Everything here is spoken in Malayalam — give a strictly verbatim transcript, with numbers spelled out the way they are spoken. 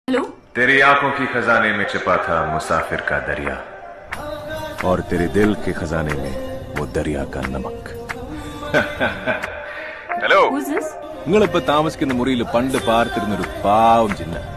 हेलो। तेरी आंखों की खजाने में छिपा था मुसाफिर का दरिया, और तेरे दिल के खजाने में वो दरिया का नमक। Hello, Who's this? നിങ്ങളിപ്പോ താമസിക്കുന്ന മുറിയിൽ പണ്ട് പാർത്തിരുന്നൊരു പാവം ചിന്ന